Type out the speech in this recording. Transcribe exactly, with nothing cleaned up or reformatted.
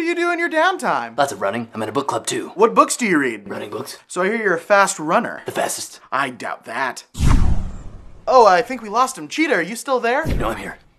do you do in your downtime? Lots of running. I'm in a book club too. What books do you read? Running books. So I hear you're a fast runner. The fastest. I doubt that. Oh, I think we lost him. Cheetah, are you still there? No, I'm here.